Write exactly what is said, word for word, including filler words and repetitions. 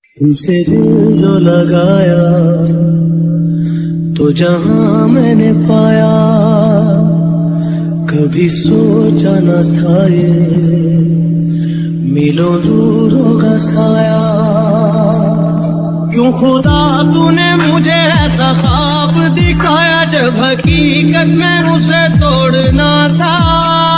तुमसे दिल जो लगाया तो जहां मैंने पाया, कभी सोचा न था ये मिलो दूर होगा साया। क्यों खुदा तूने मुझे ऐसा ख्वाब दिखाया, जब हकीकत में उसे तोड़ना था।